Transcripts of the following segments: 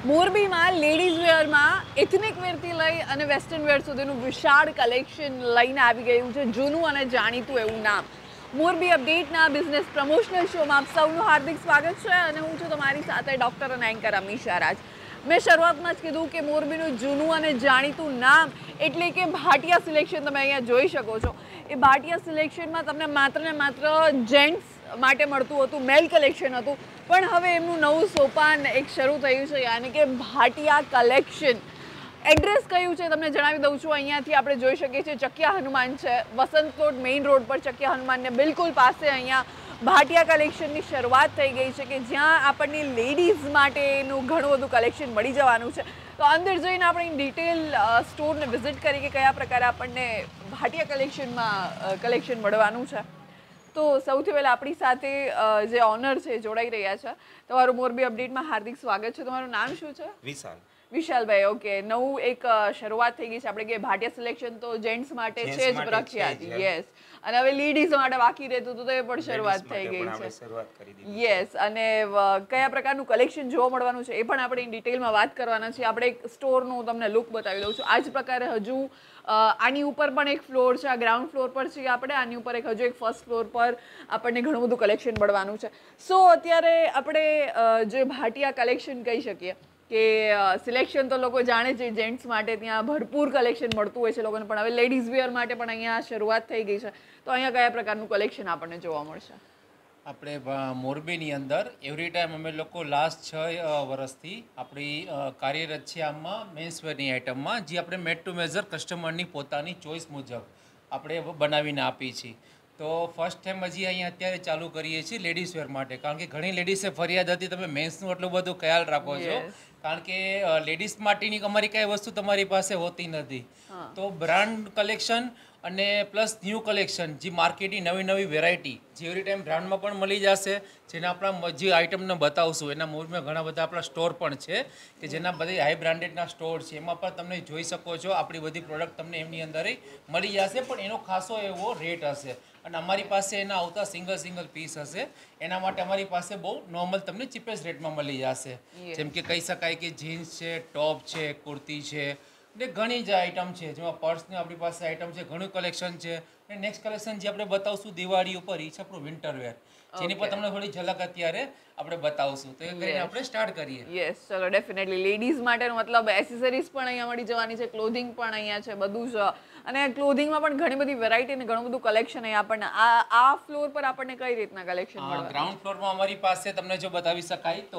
મોરબીમાં ladies વેરમાં ethnic વેરથી લઈ અને વેસ્ટર્ન વેર સુધીનું વિશાળ કલેક્શન લઈને આવી ગયું છે જૂનું અને જાણીતું એવું નામ. મોરબી અપડેટના બિઝનેસ પ્રમોશનલ શોમાં આપ સૌનું હાર્દિક સ્વાગત છે અને હું છું તમારી સાથે ડૉક્ટર અને એન્કર અમીષા રાજ. મેં શરૂઆતમાં જ કીધું કે મોરબીનું જૂનું અને જાણીતું નામ એટલે કે ભાટિયા સિલેક્શન તમે અહીંયા જોઈ શકો છો. એ ભાટિયા સિલેક્શનમાં તમને માત્ર ને માત્ર જેન્ટ્સ માટે મળતું હતું, મેલ કલેક્શન હતું, પણ હવે એમનું નવું સોપાન એક શરૂ થયું છે, યાની કે ભાટિયા કલેક્શન. એડ્રેસ કયું છે તમને જણાવી દઉં છું. અહીંયાથી આપણે જોઈ શકીએ છીએ ચકિયા હનુમાન છે, વસંત પ્લોટ મેઇન રોડ પર ચકિયા હનુમાનને બિલકુલ પાસે અહીંયા ભાટિયા કલેક્શનની શરૂઆત થઈ ગઈ છે કે જ્યાં આપણને લેડીઝ માટેનું ઘણું બધું કલેક્શન મળી જવાનું છે. તો અંદર જઈને આપણે ડિટેલ સ્ટોરને વિઝિટ કરી કે કયા પ્રકારે આપણને ભાટિયા કલેક્શનમાં કલેક્શન મળવાનું છે. તો સૌથી પહેલાં આપણી સાથે જે ઓનર છે જોડાઈ રહ્યા છે. તમારું મોરબી અપડેટમાં હાર્દિક સ્વાગત છે. તમારું નામ શું છે? વિશાલ. વિશાલભાઈ, ઓકે. નવું એક શરૂઆત થઈ ગઈ છે. આપણે કે ભાટિયા સિલેક્શન તો જેન્ટ્સ માટે છે જ પ્રખ્યાત, યસ. અને હવે લેડીઝ માટે બાકી રહેતું તો એ પણ શરૂઆત થઈ ગઈ છે, યસ. અને કયા પ્રકારનું કલેક્શન જોવા મળવાનું છે એ પણ આપણે ડિટેલમાં વાત કરવાના છીએ. આપણે એક સ્ટોરનું તમને લુક બતાવી દઉં છું. આ જ પ્રકારે હજુ આની ઉપર પણ એક ફ્લોર છે, આ ગ્રાઉન્ડ ફ્લોર પર છીએ આપણે. આની ઉપર હજુ એક ફર્સ્ટ ફ્લોર પર આપણને ઘણું બધું કલેક્શન મળવાનું છે. સો અત્યારે આપણે જે ભાટિયા કલેક્શન કહી શકીએ કે સિલેક્શન તો લોકો જાણે છે, જેન્ટ્સ માટે ત્યાં ભરપૂર કલેક્શન મળતું હોય છે લોકોને, પણ હવે લેડીઝ વેર માટે પણ અહીંયા શરૂઆત થઈ ગઈ છે. તો અહીંયા કયા પ્રકારનું કલેક્શન આપણને જોવા મળશે? આપણે મોરબીની અંદર એવરી ટાઈમ અમે લોકો લાસ્ટ 6 વર્ષથી આપણી કાર્યરત છે આમાં મેન્સવેરની આઇટમમાં, જે આપણે મેડ ટુ મેઝર કસ્ટમરની પોતાની ચોઈસ મુજબ આપણે બનાવીને આપી છીએ. તો ફર્સ્ટ ટાઈમ હજી અહીંયા અત્યારે ચાલુ કરીએ છીએ લેડીઝ વેર માટે, કારણ કે ઘણી લેડીઝે ફરિયાદ હતી તમે મેન્સનું એટલું બધું ખ્યાલ રાખો છો, કારણ કે લેડીઝ માટેની અમારી કઈ વસ્તુ તમારી પાસે હોતી નથી. તો બ્રાન્ડ કલેક્શન અને પ્લસ ન્યૂ કલેક્શન, જે માર્કેટની નવી નવી વેરાયટી જે એવરી ટાઈમ બ્રાન્ડમાં પણ મળી જશે, જેને આપણા જે આઇટમને બતાવશું એના મોરમાં ઘણા બધા આપણા સ્ટોર પણ છે કે જેના બધી હાઈ બ્રાન્ડેડના સ્ટોર છે. એમાં પણ તમે જોઈ શકો છો આપણી બધી પ્રોડક્ટ તમને એમની અંદર મળી જશે, પણ એનો ખાસો એવો રેટ હશે. અને અમારી પાસે એના આવતા સિંગલ પીસ હશે, એના માટે અમારી પાસે બહુ નોર્મલ તમને ચીપેસ્ટ રેટમાં મળી જશે. જેમ કે કહી શકાય કે જીન્સ છે, ટોપ છે, કુર્તી છે, ને ઘણી જ આઇટમ છે. જેમાં પર્સની આપણી પાસે આઇટમ છે, ઘણું કલેક્શન છે. અને નેક્સ્ટ કલેક્શન જે આપણે બતાવશું દિવાળી ઉપર એ છે આપણું વિન્ટર વેર, જેની પર તમને થોડી ઝલક અત્યારે આપણે બતાવશું. તો એ કરીને આપણે સ્ટાર્ટ કરીએ. યસ, ચલો ડેફિનેટલી. લેડીઝ માટેનો મતલબ એસેસરીઝ પણ અહીંયા મળી જવાની છે, ક્લોધિંગ પણ અહીંયા છે, બધું જ. અને ક્લોધિંગમાં પણ ઘણી બધી વેરાયટી અને ઘણું બધું કલેક્શન અહીંયા આપણને આ ફ્લોર પર આપણને કઈ રીતના કલેક્શન મળે? ગ્રાઉન્ડ ફ્લોરમાં અમારી પાસે તમને જો બતાવી શકાય તો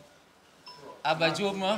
આ બાજુમાં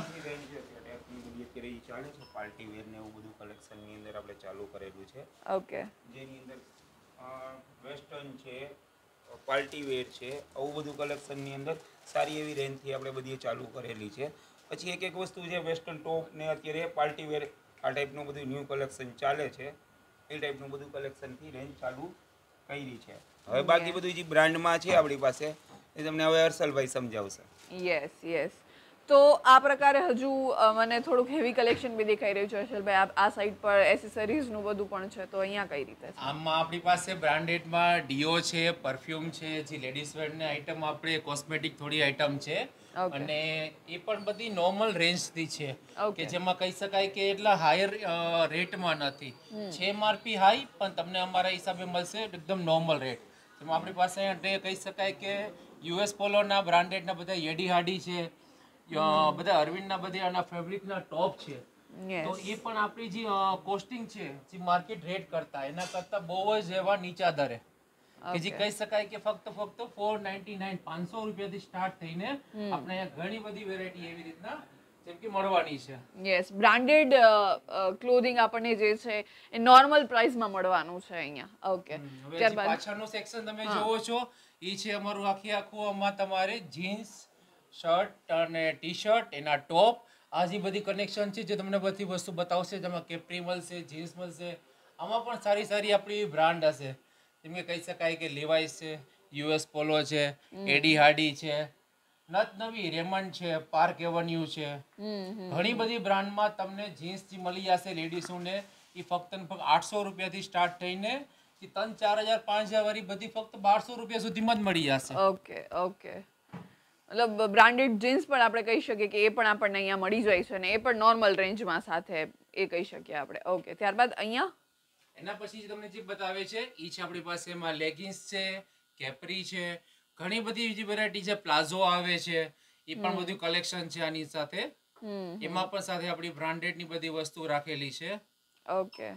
ચાલે છે પાર્ટી વેર ને એવું બધું કલેક્શન ની અંદર આપણે ચાલુ કરેલું છે. ઓકે. જેની અંદર વેસ્ટર્ન છે, પાર્ટી વેર છે, આવું બધું કલેક્શન ની અંદર સારી એવી રેન્જ થી આપણે બધી ચાલુ કરેલી છે. પછી એક વસ્તુ છે વેસ્ટર્ન ટોપ ને અત્યારે પાર્ટી વેર આ ટાઈપનું બધું ન્યૂ કલેક્શન ચાલે છે, એ ટાઈપનું બધું કલેક્શન થી રેન્જ ચાલુ કરી છે. હવે બાકી બધું જે બ્રાન્ડમાં છે આપણી પાસે એ તમને હવે હર્ષલભાઈ સમજાવશે. Yes yes. તો આ પ્રકારે હજુ મને થોડુંક હેવી કલેક્શન બી દેખાઈ રહ્યું છે હર્ષલભાઈ. આ સાઈડ પર એસેસરીઝનું બધું પણ છે, તો અહીંયા કઈ રીતે છે? આમાં આપણી પાસે બ્રાન્ડેડમાં ડીઓ છે, પરફ્યુમ છે, જે લેડીઝ વેરની આઇટમ, આપણે કોસ્મેટિક થોડી આઇટમ છે, અને એ પણ બધી નોર્મલ રેન્જથી છે કે જેમાં કહી શકાય કે એટલા હાયર રેટમાં નથી. છે એમઆરપી હાઈ, પણ તમને અમારા હિસાબે મળશે એકદમ નોર્મલ રેટ. જેમાં આપણી પાસે અહીંયા કહી શકાય કે યુએસ પોલોના બ્રાન્ડેડના બધા યેડી હાડી છે, બધા અરવિંદના બધા ફેબ્રિકના ટોપ છે. તો એ પણ આપણી જે કોસ્ટિંગ છે જે માર્કેટ રેટ કરતા એના કરતા બહુ જ એવા નીચા દરે, કે જે કહી શકાય કે ફક્ત 499 500 રૂપિયાથી સ્ટાર્ટ થઈને આપણે અહીંયા ઘણી બધી વેરાયટી એવી રીતના જેમ કે મળવાની છે. યસ, બ્રાન્ડેડ ક્લોથિંગ આપણને જે છે એ નોર્મલ પ્રાઇસમાં મળવાનું છે અહીંયા. ઓકે. ત્યારબાદ પાછળનું સેક્શન તમે જોવો છો એ છે અમારું આખું આમાં તમારે જીન્સ, શર્ટ અને ટી શર્ટ, એના ટોપ, આ જે બધી કનેક્શન છે જે તમને બધી વસ્તુ બતાવશે. જેમાં કેપ્રી મળશે, જીન્સ મળશે, આમાં પણ સારી સારી આપણી બ્રાન્ડ હશે. જેમ કે કહી શકાય કે લેવાઇસ છે, યુએસ પોલો છે, એડી હાડી છે, નત નવી રેમન્ડ છે, પાર્ક એવન્યુ છે, ઘણી બધી બ્રાન્ડમાં તમને જીન્સ જે મળી જશે લેડીઝોને એ ફક્ત 800 રૂપિયાથી સ્ટાર્ટ થઈને 3,000, 4,000, 5,000 વાળી બધી ફક્ત 1,200 રૂપિયા સુધીમાં જ મળી જશે. Okay okay. મતલબ બ્રાન્ડેડ જીન્સ પણ આપણે કહી શકીએ કે એ પણ આપણને અહીંયા મળી જાય છે અને એ પણ નોર્મલ રેન્જમાં સાથે એ કહી શકીએ આપણે. ઓકે, ત્યારબાદ અહીંયા એના પછી તમને જે બતાવે છે એ છે આપણી પાસે એમાં લેગિન્સ છે, કેપરી છે, ઘણી બધી બીજી વેરાયટી છે, પ્લાઝો આવે છે, એ પણ બધું કલેક્શન છે આની સાથે. એમાં પણ સાથે આપણી બ્રાન્ડેડ ની બધી વસ્તુ રાખેલી છે. ઓકે,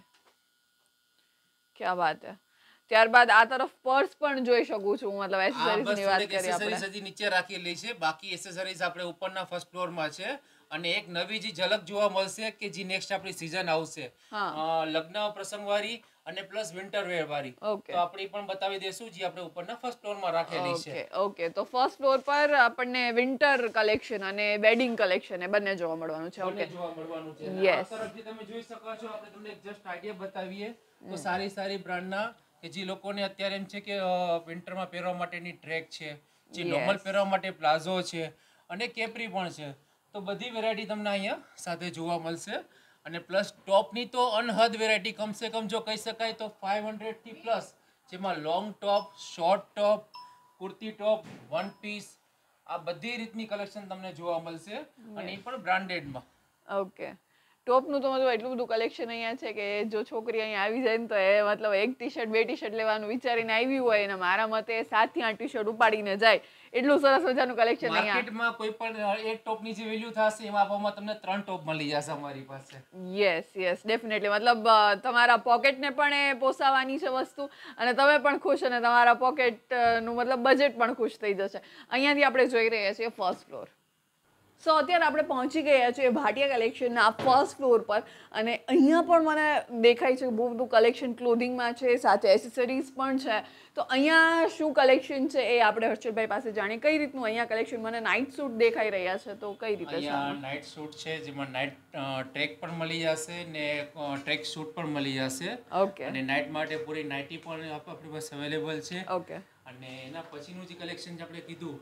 ક્યાં વાત હે. ત્યારબાદ આ તરફ પર્સ પણ જોઈ શકું છું, મતલબ એસેસરીઝ ની વાત કરીએ આપણે. એસેસરીઝ હજી નીચે રાખેલી છે, બાકી એસેસરીઝ આપણે ઉપરના ફર્સ્ટ ફ્લોર માં છે. અને એક નવી જે ઝલક જોવા મળશે કે જે નેક્સ્ટ આપણી સીઝન આવશે લગ્ન પ્રસંગ વાળી અને પ્લસ વિન્ટર વેર વાળી, તો આપણે પણ બતાવી દેશું જે આપણે ઉપરના ફર્સ્ટ ફ્લોર માં રાખેલી છે. ઓકે, તો ફર્સ્ટ ફ્લોર પર આપણને વિન્ટર કલેક્શન અને વેડિંગ કલેક્શન એ બંને જોવા મળવાનું છે. ઓકે, જોવા મળવાનું છે. યસ, આ તરફ જે તમે જોઈ શકો છો, આપણે તમને જસ્ટ આઈડિયા બતાવીએ તો સારી બ્રાન્ડના કે જે લોકોને અત્યારે એમ છે કે વિન્ટરમાં પહેરવા માટેની ટ્રેક છે, જે નોર્મલ પહેરવા માટે પ્લાઝો છે અને કેપરી પણ છે, તો બધી વેરાયટી તમને અહીંયા સાથે જોવા મળશે. અને પ્લસ ટોપની તો અનહદ વેરાયટી, કમસે કમ જો કહી શકાય તો 500 થી પ્લસ, જેમાં long top, short top, kurti top, one piece, આ બધી રીતની કલેક્શન તમને જોવા મળશે અને એ પણ બ્રાન્ડેડમાં. ઓકે, ટોપનું તો મતલબ એટલું બધું કલેક્શન અહીંયા છે કે જો છોકરી અહીંયા આવી જાય ને તો એ મતલબ એક ટી શર્ટ 2 ટી શર્ટ લેવાનું વિચારીને આવી હોય ને મારા મતે 7 થી 8 ટી શર્ટ ઉપાડીને જાય, એટલું સરસ મજાનું કલેક્શન અહીંયા. માર્કેટમાં કોઈ પણ એક ટોપની જે વેલ્યુ થશે એમાં આપવામાં તમને 3 ટોપ મળી જશે અમારી પાસે. Yes, definitely. મતલબ તમારા પોકેટને પણ એ પોસાવાની છે વસ્તુ અને તમે પણ ખુશ અને તમારા પોકેટનું મતલબ બજેટ પણ ખુશ થઈ જશે. અહીંયાથી આપણે જોઈ રહ્યા છીએ ફર્સ્ટ ફ્લોર. સો અત્યારે આપણે પહોંચી ગયા છીએ ભાટિયા કલેક્શનના ફર્સ્ટ ફ્લોર પર અને અહીંયા પણ મને દેખાય છે બહુ બધું કલેક્શન ક્લોધિંગમાં છે, સાથે એસેસરીઝ પણ છે. તો અહીંયા શું કલેક્શન છે એ આપણે હર્ષદભાઈ પાસે જાણીએ. કઈ રીતનું અહીંયા કલેક્શન? મને નાઇટ સૂટ દેખાઈ રહ્યા છે, તો કઈ રીતે છે? અહીંયા નાઇટ સૂટ છે જેમાં નાઇટ ટ્રેક પણ મળી જશે ને ટ્રેક સૂટ પણ મળી જશે. ઓકે, અને નાઇટ માટે પૂરી નાઇટી પણ આપણી પાસે અવેલેબલ છે. ઓકે, અને એના પછીનું જે કલેક્શન જે આપણે કીધું,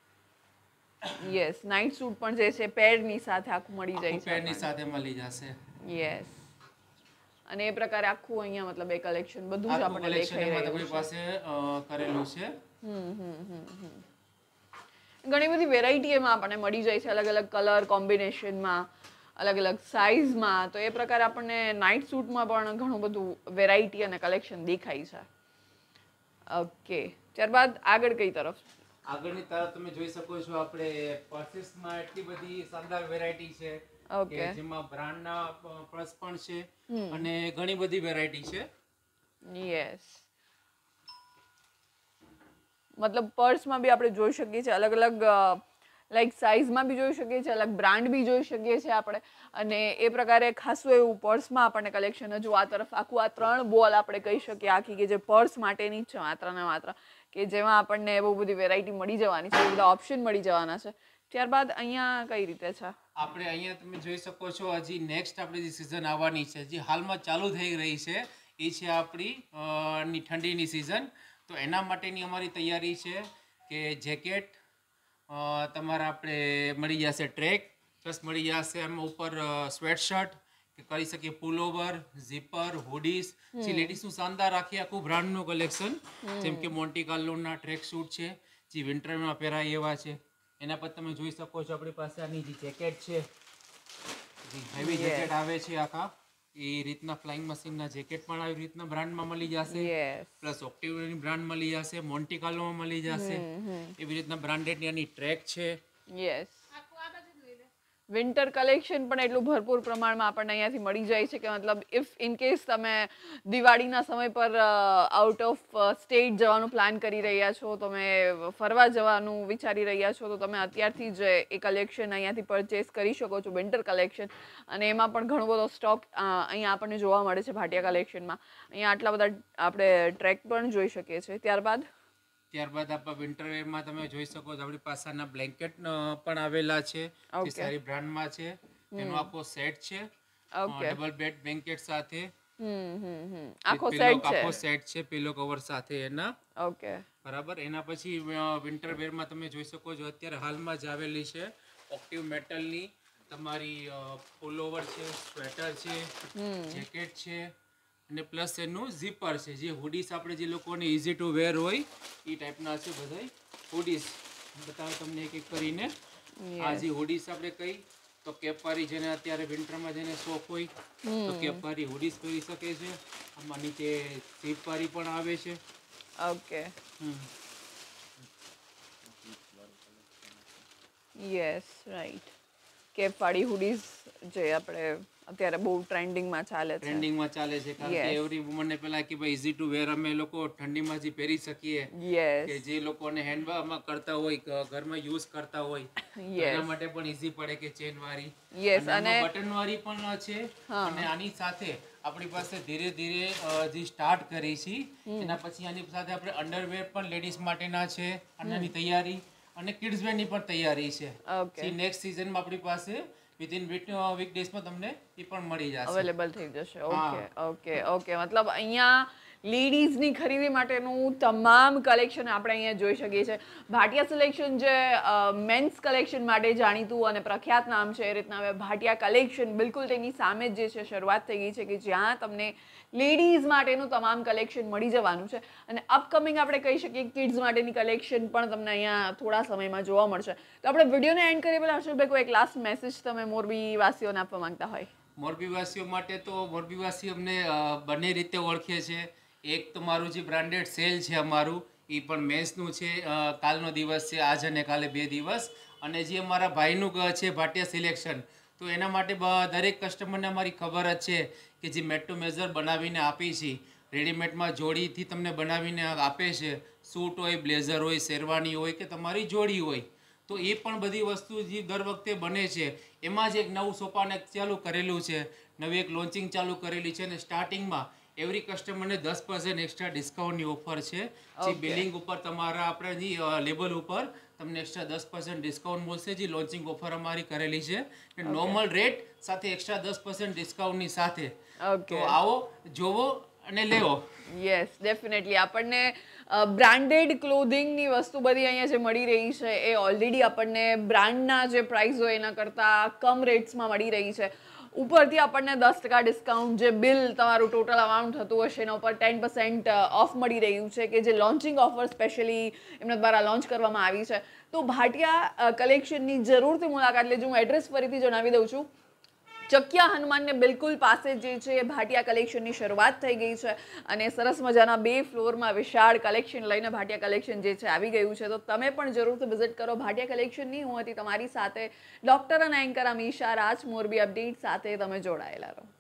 યસ, નાઇટ સૂટ પણ જે છે પેરની સાથે આખું મળી જાય છે, પેરની સાથે મળી જશે. યસ, અને એ પ્રકારે આખું અહીંયા મતલબ એ કલેક્શન બધું જ આપણને દેખાઈ રહ્યું તમારી પાસે કરેલું છે. ઘણી બધી વેરાયટી એમાં આપણને મળી જાય છે, અલગ અલગ કલર કોમ્બિનેશનમાં, અલગ અલગ સાઇઝમાં. તો એ પ્રકારે આપણને નાઇટ સૂટમાં પણ ઘણું બધું વેરાયટી અને કલેક્શન દેખાય છે. ઓકે, ત્યારબાદ આગળ કઈ તરફ? આગળની તરફ તમે જોઈ શકો છો આપણે પર્સેસમાં એટલી બધી શાનદાર વેરાયટી છે કે જેમાં બ્રાન્ડના પર્સ પણ છે અને ઘણી બધી વેરાયટી છે. યસ, મતલબ પર્સમાં બી આપણે જોઈ શકીએ છીએ અલગ અલગ લાઈક સાઇઝમાં બી જોઈ શકીએ છીએ, અલગ બ્રાન્ડ બી જોઈ શકીએ છીએ આપણે. અને એ પ્રકારે ખાસું એવું પર્સમાં આપણને કલેક્શન હજુ આ તરફ આખું આ 3 બોલ આપણે કહી શકીએ આખી કે જે પર્સ માટેની જ છે માત્ર ને માત્ર, કે જેમાં આપણને બહુ બધી વેરાયટી મળી જવાની છે, બધા ઓપ્શન મળી જવાના છે. ત્યારબાદ અહીંયા કઈ રીતે છે? આપણે અહીંયા તમે જોઈ શકો છો હજી નેક્સ્ટ આપણે જે સિઝન આવવાની છે, જે હાલમાં ચાલુ થઈ રહી છે, એ છે આપણી ઠંડીની સિઝન. તો એના માટેની અમારી તૈયારી છે કે જેકેટ તમારા આપણે મળી જશે, ટ્રેક પ્લસ મળી જશે એમ ઉપર સ્વેટશર્ટ કે કરી શકીએ, પુલોવર, ઝીપર, હુડીઝ, જે લેડીઝનું શાનદાર રાખી આખું બ્રાન્ડનું કલેક્શન, જેમ કે મોન્ટી કાર્લોના ટ્રેક સૂટ છે જે વિન્ટરમાં પહેરાય એવા છે. એના પર તમે જોઈ શકો છો આપણી પાસે આની જે જેકેટ છે, જે હેવી જેકેટ આવે છે આખા, એ રીતના ફ્લાઇંગ મશીનના જેકેટ પણ આવી રીતના બ્રાન્ડમાં મળી જશે, પ્લસ ઓક્ટિવની બ્રાન્ડ મળી જશે, મોન્ટી કાર્લોમાં મળી જશે, એવી રીતના બ્રાન્ડેડની આની ટ્રેક છે. યસ, વિન્ટર કલેક્શન પણ એટલું ભરપૂર પ્રમાણમાં આપણને અહીંયાથી મળી જાય છે કે મતલબ ઇફ ઇન કેસ તમે દિવાળીના સમય પર આઉટ ઓફ સ્ટેટ જવાનું પ્લાન કરી રહ્યા છો, તમે ફરવા જવાનું વિચારી રહ્યા છો, તો તમે અત્યારથી જ એ કલેક્શન અહીંયાથી પરચેસ કરી શકો છો, વિન્ટર કલેક્શન. અને એમાં પણ ઘણો બધો સ્ટોક અહીંયા આપણને જોવા મળે છે ભાટિયા કલેક્શનમાં. અહીંયા આટલા બધા આપણે ટ્રેક પણ જોઈ શકીએ છીએ. ત્યારબાદ આપણે વિન્ટર વેરમાં તમે જોઈ શકો છો આપણી પાસેના બ્લેન્કેટ પણ આવેલા છે, જે સારી બ્રાન્ડમાં છે. એનો આખો સેટ છે, ડબલ બેડ બ્લેન્કેટ સાથે આખો સેટ છે પિલો કવર સાથે એના. ઓકે, બરાબર. એના પછી વિન્ટર વેરમાં તમે જોઈ શકો છો અત્યારે હાલમાં જ આવેલી છે ઓક્ટિવ મેટલની તમારી પુલોવર છે, સ્વેટર છે, જેકેટ છે અને પ્લસ એનું ઝીપર છે, જે હુડીસ આપણે જે લોકોને ઇઝી ટુ વેર હોય એ ટાઈપના છે બધા હુડીસ, બતાવો તમને એક એક કરીને. આ જે હુડીસ આપણે કહી તો કેપવારી જેને અત્યારે વિન્ટરમાં જેને શોખ હોય તો કેપવારી હુડીસ પહેરી શકે છે. આમાં નીચે ઝીપવારી પણ આવે છે. Okay yes right. કેપવાળી હુડીઝ જે આપણે અત્યારે બહુ ટ્રેન્ડિંગમાં ચાલે છે. ટ્રેન્ડિંગમાં ચાલે છે કારણ કે એવરી વુમનને પહેલા કે ભાઈ ઇઝી ટુ વેર અમે લોકો ઠંડીમાં જે પહેરી શકીએ યસ કે જે લોકોને હેન્ડમાં કરતા હોય ઘરમાં યુઝ કરતા હોય એના માટે પણ ઇઝી પડે કે ચેન વાળી. યસ અને અને બટન વાળી પણ છે. અને આની સાથે આપણી પાસે ધીરે ધીરે જે સ્ટાર્ટ કરી છે એના પછી આની સાથે આપણે અંડરવેર પણ લેડીઝ માટેના છે. આનાની તૈયારી અને કિડ્સ વેરની પણ તૈયારી છે. ઓકે નેક્સ્ટ સિઝનમાં આપણી પાસે વિધિન વીક ડેઝમાં તમને એ પણ મળી જશે. અવેલેબલ થઈ જશે. ઓકે ઓકે ઓકે મતલબ અહીંયા લેડીઝની ખરીદી માટેનું તમામ કલેક્શન આપણે અહીંયા જોઈ શકીએ છીએ. ભાટિયા સિલેક્શન જે મેન્સ કલેક્શન માટે જાણીતું અને પ્રખ્યાત નામ છે એ રીતના હવે ભાટિયા કલેક્શન બિલકુલ તેની સામે જ જે છે શરૂઆત થઈ ગઈ છે કે જ્યાં તમને લેડીઝ માટેનું તમામ કલેક્શન મળી જવાનું છે. અને અપકમિંગ આપણે કહી શકીએ કિડ્સ માટેની કલેક્શન પણ તમને અહીંયા થોડા સમયમાં જોવા મળશે. તો આપણે વિડીયોને એન્ડ કરીએ પહેલાં હર્ષદભાઈ કોઈ એક લાસ્ટ મેસેજ તમે મોરબી વાસીઓને આપવા માંગતા હોય? મોરબીવાસીઓ માટે તો મોરબીવાસી અમને બંને રીતે ઓળખે છે. એક તો મારું જે બ્રાન્ડેડ સેલ છે અમારું એ પણ મેન્સનું છે. કાલનો દિવસ છે, આજ અને કાલે 2 દિવસ. અને જે અમારા ભાઈનું છે ભાટિયા સિલેક્શન તો એના માટે દરેક કસ્ટમરને અમારી ખબર જ છે કે જે મેટ ટુ મેઝર બનાવીને આપી છે. રેડીમેડમાં જોડીથી તમને બનાવીને આપે છે. સૂટ હોય, બ્લેઝર હોય, શેરવાની હોય કે તમારી જોડી હોય તો એ પણ બધી વસ્તુ જે દર વખતે બને છે. એમાં જ એક નવું સોપાન એક ચાલુ કરેલું છે, નવી એક લોન્ચિંગ ચાલુ કરેલી છે. અને સ્ટાર્ટિંગમાં એવરી કસ્ટમરને 10% એક્સ્ટ્રા ડિસ્કાઉન્ટની ઓફર છે. જે બિલિંગ ઉપર તમારા આપણે જે લેબલ ઉપર તમને એક્સ્ટ્રા 10% ડિસ્કાઉન્ટ મળશે. જે લોન્ચિંગ ઓફર અમારી કરેલી છે નોર્મલ રેટ સાથે એક્સ્ટ્રા 10% ડિસ્કાઉન્ટની સાથે. તો આવો, જોવો અને લેવો. યસ ડેફિનેટલી આપણને બ્રાન્ડેડ ક્લોધિંગની વસ્તુ બધી અહીંયા જે મળી રહી છે એ ઓલરેડી આપણને બ્રાન્ડના જે પ્રાઇસ હોય એના કરતાં કમ રેટ્સમાં મળી રહી છે. ઉપરથી આપણને 10% ડિસ્કાઉન્ટ જે બિલ તમારું ટોટલ અમાઉન્ટ થતું હશે એના ઉપર 10% ઓફ મળી રહ્યું છે કે જે લોન્ચિંગ ઓફર સ્પેશિયલી એમના દ્વારા લોન્ચ કરવામાં આવી છે. તો ભાટિયા કલેક્શનની જરૂરથી મુલાકાત લેજો. હું એડ્રેસ ફરીથી જણાવી દઉં છું. ચકિયા હનુમાનને બિલકુલ પાસે જે છે ભાટિયા કલેક્શનની શરૂઆત થઈ ગઈ છે અને સરસ મજાના 2 ફ્લોરમાં વિશાળ કલેક્શન લઈને ભાટિયા કલેક્શન જે છે આવી ગયું છે. તો તમે પણ જરૂરથી વિઝિટ કરો ભાટિયા કલેક્શનની. હું હતી તમારી સાથે ડૉક્ટર અને એન્કર અમીશા રાજ. મોરબી અપડેટ સાથે તમે જોડાયેલા રહો.